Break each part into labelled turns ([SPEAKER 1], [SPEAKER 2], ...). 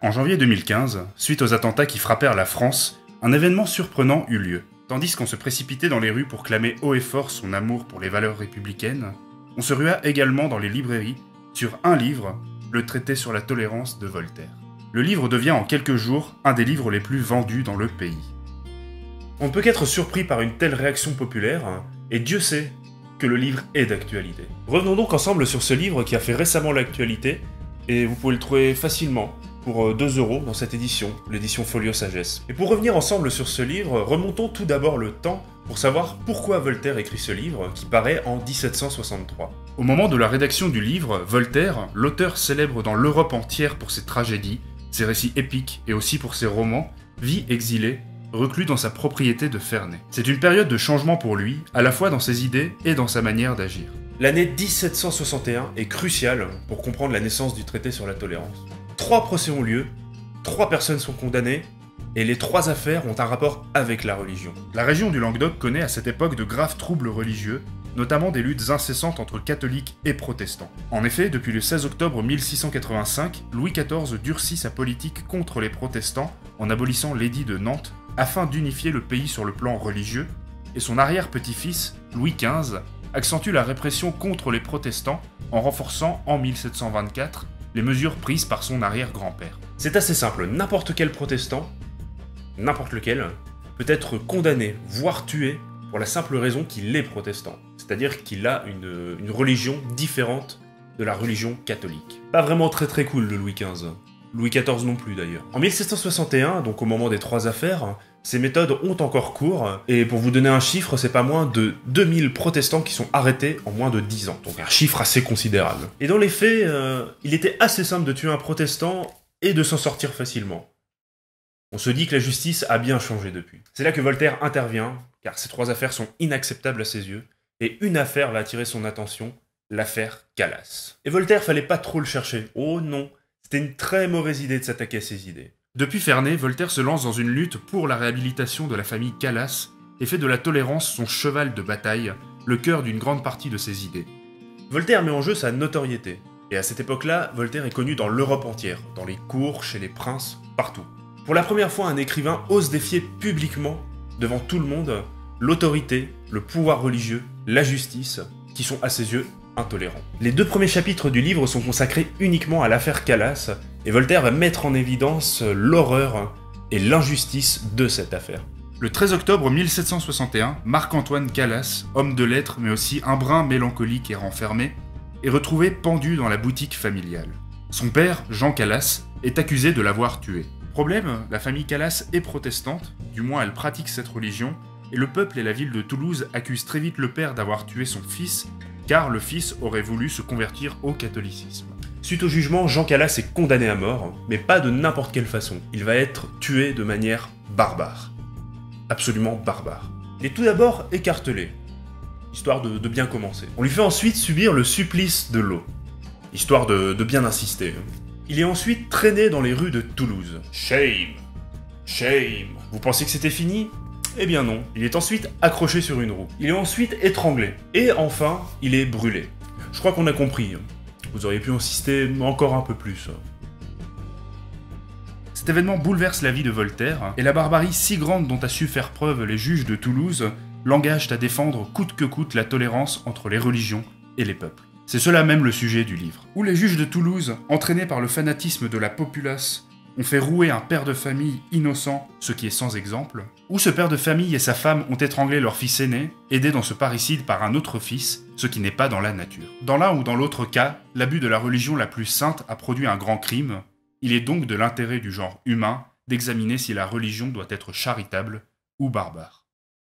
[SPEAKER 1] En janvier 2015, suite aux attentats qui frappèrent la France, un événement surprenant eut lieu. Tandis qu'on se précipitait dans les rues pour clamer haut et fort son amour pour les valeurs républicaines, on se rua également dans les librairies sur un livre, le traité sur la tolérance de Voltaire. Le livre devient en quelques jours un des livres les plus vendus dans le pays. On ne peut qu'être surpris par une telle réaction populaire, et Dieu sait que le livre est d'actualité. Revenons donc ensemble sur ce livre qui a fait récemment l'actualité, et vous pouvez le trouver facilement pour 2 € dans cette édition, l'édition Folio Sagesse. Et pour revenir ensemble sur ce livre, remontons tout d'abord le temps pour savoir pourquoi Voltaire écrit ce livre qui paraît en 1763. Au moment de la rédaction du livre, Voltaire, l'auteur célèbre dans l'Europe entière pour ses tragédies, ses récits épiques et aussi pour ses romans, vit exilé, reclus dans sa propriété de Ferney. C'est une période de changement pour lui, à la fois dans ses idées et dans sa manière d'agir. L'année 1761 est cruciale pour comprendre la naissance du traité sur la tolérance. 3 procès ont lieu, 3 personnes sont condamnées, et les 3 affaires ont un rapport avec la religion. La région du Languedoc connaît à cette époque de graves troubles religieux, notamment des luttes incessantes entre catholiques et protestants. En effet, depuis le 16 octobre 1685, Louis XIV durcit sa politique contre les protestants en abolissant l'édit de Nantes afin d'unifier le pays sur le plan religieux, et son arrière-petit-fils, Louis XV, accentue la répression contre les protestants en renforçant en 1724 les mesures prises par son arrière-grand-père. C'est assez simple, n'importe quel protestant, n'importe lequel, peut être condamné, voire tué, pour la simple raison qu'il est protestant. C'est-à-dire qu'il a une religion différente de la religion catholique. Pas vraiment très cool le Louis XV. Louis XIV non plus d'ailleurs. En 1761, donc au moment des 3 affaires, ces méthodes ont encore cours, et pour vous donner un chiffre, c'est pas moins de 2000 protestants qui sont arrêtés en moins de 10 ans. Donc un chiffre assez considérable. Et dans les faits, il était assez simple de tuer un protestant et de s'en sortir facilement. On se dit que la justice a bien changé depuis. C'est là que Voltaire intervient, car ces 3 affaires sont inacceptables à ses yeux, et une affaire va attirer son attention, l'affaire Calas. Et Voltaire fallait pas trop le chercher. Oh non, c'était une très mauvaise idée de s'attaquer à ses idées. Depuis Ferney, Voltaire se lance dans une lutte pour la réhabilitation de la famille Calas et fait de la tolérance son cheval de bataille, le cœur d'une grande partie de ses idées. Voltaire met en jeu sa notoriété, et à cette époque-là, Voltaire est connu dans l'Europe entière, dans les cours, chez les princes, partout. Pour la première fois, un écrivain ose défier publiquement, devant tout le monde, l'autorité, le pouvoir religieux, la justice, qui sont à ses yeux intolérants. Les 2 premiers chapitres du livre sont consacrés uniquement à l'affaire Calas, et Voltaire va mettre en évidence l'horreur et l'injustice de cette affaire. Le 13 octobre 1761, Marc-Antoine Calas, homme de lettres mais aussi un brin mélancolique et renfermé, est retrouvé pendu dans la boutique familiale. Son père, Jean Calas, est accusé de l'avoir tué. Problème, la famille Calas est protestante, du moins elle pratique cette religion, et le peuple et la ville de Toulouse accusent très vite le père d'avoir tué son fils, car le fils aurait voulu se convertir au catholicisme. Suite au jugement, Jean Calas est condamné à mort, mais pas de n'importe quelle façon. Il va être tué de manière barbare. Absolument barbare. Il est tout d'abord écartelé, histoire de bien commencer. On lui fait ensuite subir le supplice de l'eau, histoire de bien insister. Il est ensuite traîné dans les rues de Toulouse. Shame! Shame! Vous pensez que c'était fini? Eh bien non. Il est ensuite accroché sur une roue. Il est ensuite étranglé. Et enfin, il est brûlé. Je crois qu'on a compris. Vous auriez pu insister encore un peu plus. Cet événement bouleverse la vie de Voltaire, et la barbarie si grande dont a su faire preuve les juges de Toulouse l'engagent à défendre coûte que coûte la tolérance entre les religions et les peuples. C'est cela même le sujet du livre. Où les juges de Toulouse, entraînés par le fanatisme de la populace, ont fait rouer un père de famille innocent, ce qui est sans exemple, où ce père de famille et sa femme ont étranglé leur fils aîné, aidé dans ce parricide par un autre fils, ce qui n'est pas dans la nature. Dans l'un ou dans l'autre cas, l'abus de la religion la plus sainte a produit un grand crime. Il est donc de l'intérêt du genre humain d'examiner si la religion doit être charitable ou barbare.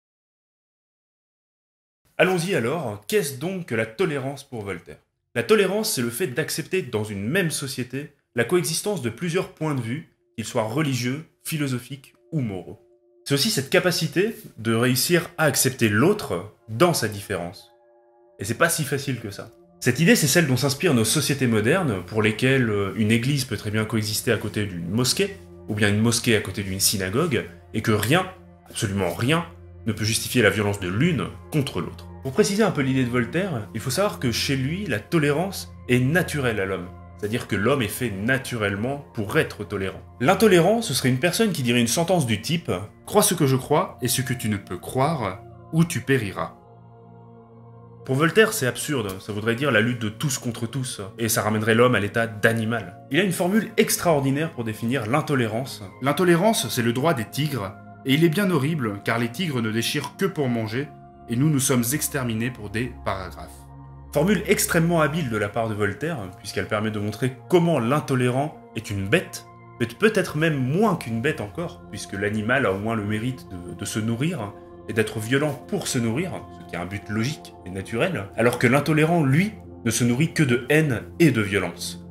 [SPEAKER 1] Allons-y alors, qu'est-ce donc que la tolérance pour Voltaire? La tolérance, c'est le fait d'accepter dans une même société la coexistence de plusieurs points de vue, qu'ils soient religieux, philosophiques ou moraux. C'est aussi cette capacité de réussir à accepter l'autre dans sa différence. Et c'est pas si facile que ça. Cette idée, c'est celle dont s'inspirent nos sociétés modernes, pour lesquelles une église peut très bien coexister à côté d'une mosquée, ou bien une mosquée à côté d'une synagogue, et que rien, absolument rien, ne peut justifier la violence de l'une contre l'autre. Pour préciser un peu l'idée de Voltaire, il faut savoir que chez lui, la tolérance est naturelle à l'homme. c'est-à-dire que l'homme est fait naturellement pour être tolérant. L'intolérant, ce serait une personne qui dirait une sentence du type « Crois ce que je crois et ce que tu ne peux croire, ou tu périras ». Pour Voltaire, c'est absurde, ça voudrait dire la lutte de tous contre tous, et ça ramènerait l'homme à l'état d'animal. Il a une formule extraordinaire pour définir l'intolérance. L'intolérance, c'est le droit des tigres, et il est bien horrible, car les tigres ne déchirent que pour manger, et nous sommes exterminés pour des paragraphes. Formule extrêmement habile de la part de Voltaire, puisqu'elle permet de montrer comment l'intolérant est une bête, mais peut-être même moins qu'une bête encore, puisque l'animal a au moins le mérite de se nourrir, et d'être violent pour se nourrir, ce qui est un but logique et naturel, alors que l'intolérant, lui, ne se nourrit que de haine et de violence.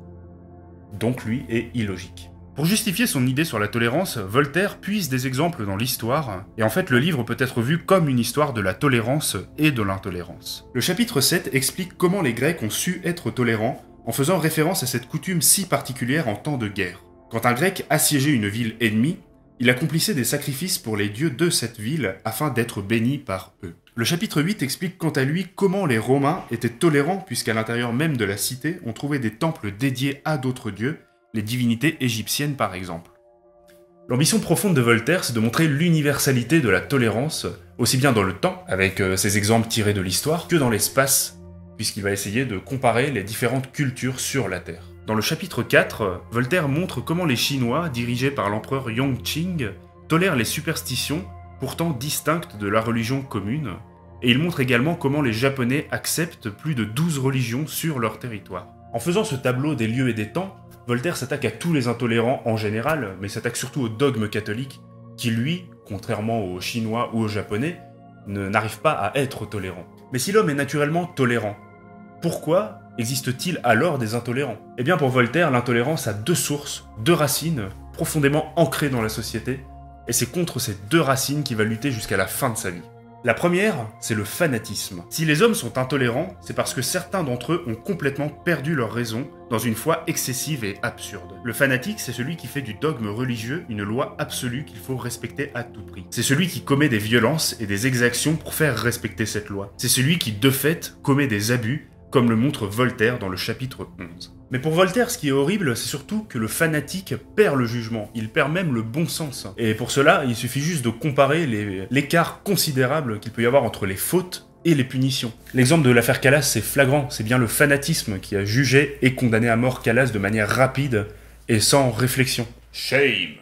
[SPEAKER 1] Donc lui est illogique. Pour justifier son idée sur la tolérance, Voltaire puise des exemples dans l'histoire, et en fait le livre peut être vu comme une histoire de la tolérance et de l'intolérance. Le chapitre 7 explique comment les Grecs ont su être tolérants, en faisant référence à cette coutume si particulière en temps de guerre. Quand un Grec assiégeait une ville ennemie, il accomplissait des sacrifices pour les dieux de cette ville afin d'être béni par eux. Le chapitre 8 explique quant à lui comment les Romains étaient tolérants puisqu'à l'intérieur même de la cité, on trouvait des temples dédiés à d'autres dieux, les divinités égyptiennes par exemple. L'ambition profonde de Voltaire, c'est de montrer l'universalité de la tolérance, aussi bien dans le temps, avec ses exemples tirés de l'histoire, que dans l'espace, puisqu'il va essayer de comparer les différentes cultures sur la Terre. Dans le chapitre 4, Voltaire montre comment les Chinois, dirigés par l'empereur Yongqing, tolèrent les superstitions, pourtant distinctes de la religion commune, et il montre également comment les Japonais acceptent plus de 12 religions sur leur territoire. En faisant ce tableau des lieux et des temps, Voltaire s'attaque à tous les intolérants en général, mais s'attaque surtout au dogme catholique, qui lui, contrairement aux Chinois ou aux Japonais, n'arrive pas à être tolérant. Mais si l'homme est naturellement tolérant, pourquoi existe-t-il alors des intolérants? Eh bien pour Voltaire, l'intolérance a deux sources, deux racines, profondément ancrées dans la société, et c'est contre ces deux racines qu'il va lutter jusqu'à la fin de sa vie. La première, c'est le fanatisme. Si les hommes sont intolérants, c'est parce que certains d'entre eux ont complètement perdu leur raison dans une foi excessive et absurde. Le fanatique, c'est celui qui fait du dogme religieux une loi absolue qu'il faut respecter à tout prix. C'est celui qui commet des violences et des exactions pour faire respecter cette loi. C'est celui qui, de fait, commet des abus, comme le montre Voltaire dans le chapitre 11. Mais pour Voltaire, ce qui est horrible, c'est surtout que le fanatique perd le jugement, il perd même le bon sens. Et pour cela, il suffit juste de comparer l'écart considérable qu'il peut y avoir entre les fautes et les punitions. L'exemple de l'affaire Calas, c'est flagrant, c'est bien le fanatisme qui a jugé et condamné à mort Calas de manière rapide et sans réflexion. Shame.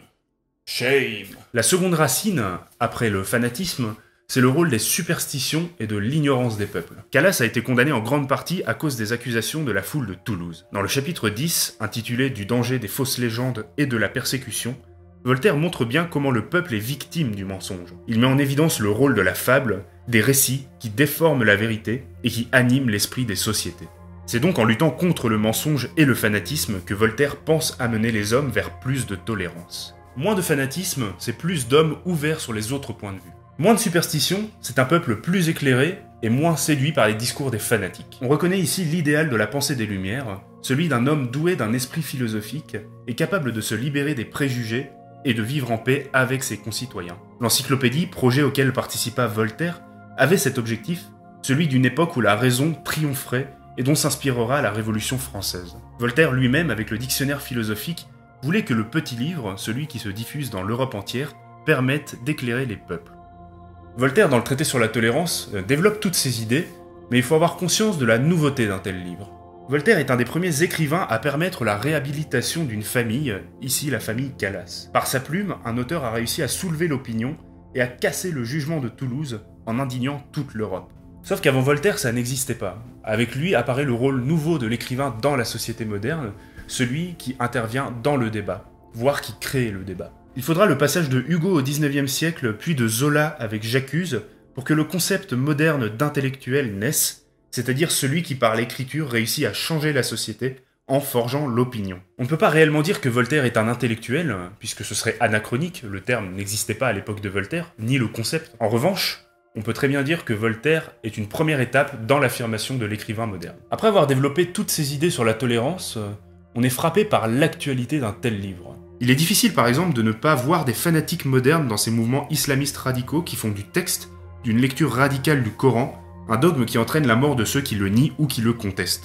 [SPEAKER 1] Shame. La seconde racine, après le fanatisme, c'est le rôle des superstitions et de l'ignorance des peuples. Calas a été condamné en grande partie à cause des accusations de la foule de Toulouse. Dans le chapitre 10, intitulé « Du danger des fausses légendes et de la persécution », Voltaire montre bien comment le peuple est victime du mensonge. Il met en évidence le rôle de la fable, des récits qui déforment la vérité et qui animent l'esprit des sociétés. C'est donc en luttant contre le mensonge et le fanatisme que Voltaire pense amener les hommes vers plus de tolérance. Moins de fanatisme, c'est plus d'hommes ouverts sur les autres points de vue. Moins de superstition, c'est un peuple plus éclairé et moins séduit par les discours des fanatiques. On reconnaît ici l'idéal de la pensée des Lumières, celui d'un homme doué d'un esprit philosophique et capable de se libérer des préjugés et de vivre en paix avec ses concitoyens. L'encyclopédie, projet auquel participa Voltaire, avait cet objectif, celui d'une époque où la raison triompherait et dont s'inspirera la Révolution française. Voltaire lui-même, avec le dictionnaire philosophique, voulait que le petit livre, celui qui se diffuse dans l'Europe entière, permette d'éclairer les peuples. Voltaire, dans le traité sur la tolérance, développe toutes ces idées, mais il faut avoir conscience de la nouveauté d'un tel livre. Voltaire est un des premiers écrivains à permettre la réhabilitation d'une famille, ici la famille Calas. Par sa plume, un auteur a réussi à soulever l'opinion et à casser le jugement de Toulouse en indignant toute l'Europe. Sauf qu'avant Voltaire, ça n'existait pas. Avec lui apparaît le rôle nouveau de l'écrivain dans la société moderne, celui qui intervient dans le débat, voire qui crée le débat. Il faudra le passage de Hugo au XIXe siècle, puis de Zola avec J'accuse, pour que le concept moderne d'intellectuel naisse, c'est-à-dire celui qui par l'écriture réussit à changer la société en forgeant l'opinion. On ne peut pas réellement dire que Voltaire est un intellectuel, puisque ce serait anachronique, le terme n'existait pas à l'époque de Voltaire, ni le concept. En revanche, on peut très bien dire que Voltaire est une première étape dans l'affirmation de l'écrivain moderne. Après avoir développé toutes ces idées sur la tolérance, on est frappé par l'actualité d'un tel livre. Il est difficile par exemple de ne pas voir des fanatiques modernes dans ces mouvements islamistes radicaux qui font du texte, d'une lecture radicale du Coran, un dogme qui entraîne la mort de ceux qui le nient ou qui le contestent.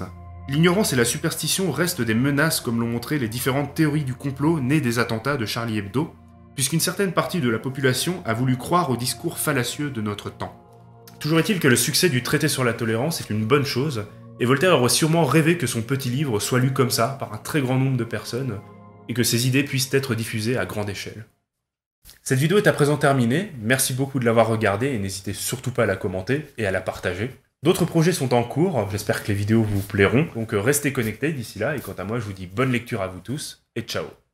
[SPEAKER 1] L'ignorance et la superstition restent des menaces comme l'ont montré les différentes théories du complot nées des attentats de Charlie Hebdo, puisqu'une certaine partie de la population a voulu croire aux discours fallacieux de notre temps. Toujours est-il que le succès du traité sur la tolérance est une bonne chose, et Voltaire aurait sûrement rêvé que son petit livre soit lu comme ça par un très grand nombre de personnes, et que ses idées puissent être diffusées à grande échelle. Cette vidéo est à présent terminée, merci beaucoup de l'avoir regardée et n'hésitez surtout pas à la commenter et à la partager. D'autres projets sont en cours, j'espère que les vidéos vous plairont, donc restez connectés d'ici là, et quant à moi je vous dis bonne lecture à vous tous, et ciao.